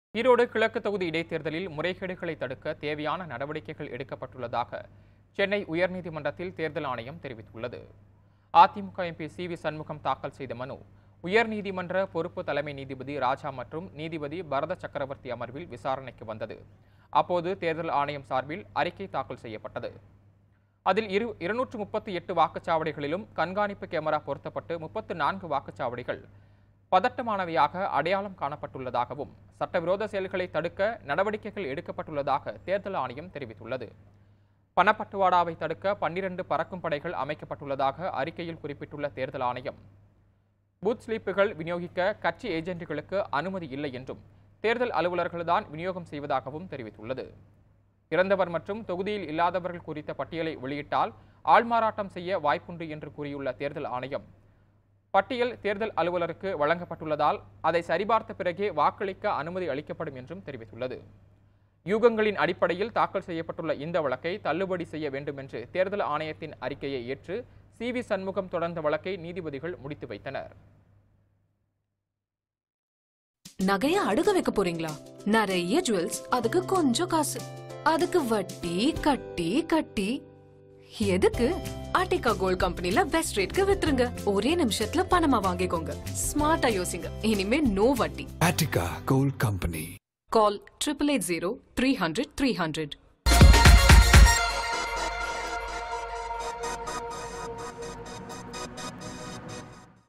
ஈரோடு கிழக்கு தொகுதி இடைத்தேர்தலில் முறைகேடுகளை தடுக்க தேவையான நடவடிக்கைகள் எடுக்கப்பட்டுள்ளதாக சென்னை உயர்நீதிமன்றத்தில் தேர்தல் ஆணையம் தெரிவித்துள்ளது. AIADMK MP CV. சண்முகம் தாக்கல் செய்த மனு உயர்நீதிமன்ற பொறுப்பு தலைமை நீதிபதி ராஜா மற்றும் நீதிபதி பரத சக்கரவர்த்தி அமர்வில் விசாரணைக்கு வந்தது. அப்போது தேர்தல் ஆணையம் சார்பில் அறிக்கை தாக்கல் செய்யப்பட்டது. அதில் 238 வாக்குச்சாவடிகளிலும் கண்காணிப்பு கேமரா பொருத்தப்பட்டு 34 வாக்குச்சாவடிகள் பதட்டமானவையாக அடையாளம் காணப்பட்டுள்ளதாகவும் சட்டவிரோத செயல்களை தடுக்க நடவடிக்கைகள் எடுக்கப்பட்டுள்ளதாக தேர்தல் ஆணையம் தெரிவித்துள்ளது. பணப்பட்டுவாடாவை தடுக்க 12 பறக்கும் படைகள் அமைக்கப்பட்டுள்ளதாக அறிக்கையில் குறிப்பிட்டுள்ள தேர்தல் ஆணையம், பூத் ஸ்லிப்புகள் விநியோகிக்க கட்சி ஏஜென்ட்டுகளுக்கு அனுமதி இல்லை என்றும் தேர்தல் அலுவலர்கள்தான் விநியோகம் செய்வதாகவும் தெரிவித்துள்ளது. இறந்தவர் மற்றும் தொகுதியில் இல்லாதவர்கள் குறித்த பட்டியலை வெளியிட்டால் ஆள்மாறாட்டம் செய்ய வாய்ப்புண்டு என்று கூறியுள்ள தேர்தல் ஆணையம், பட்டியல் தேர்தல் அலுவலருக்கு வழங்கப்பட்டுள்ளதால் அதை சரிபார்த்த பிறகே வாக்களிக்க அனுமதி அளிக்கப்படும் என்றும் தெரிவித்துள்ளது. யூகங்களின் அடிப்படையில் தாக்கல் செய்யப்பட்டுள்ள இந்த வழக்கை தள்ளுபடி செய்ய வேண்டும் என்று தேர்தல் ஆணையத்தின் அறிக்கையை ஏற்று சி.வி. சண்முகம் தொடர்ந்த வழக்கை நீதிபதிகள் முடித்து வைத்தனர். நகைய அடகு வைக்க போறீங்களா? நிறைய ஜுவல்ஸ், அதுக்கு கொஞ்சம் காசு, அதுக்கு வட்டி கட்டி கட்டி எதுக்கு? ஆர்டிகா கோல்ட் கம்பெனில பெஸ்ட் ரேட்க்கு வித்துருங்க. ஒரே நிமிஷத்துல பணமா வாங்கிக்கோங்க. ஸ்மார்ட்டா யோசிங்க. இனிமே நோ வட்டி. Attica gold company. கால் 8880 300 300.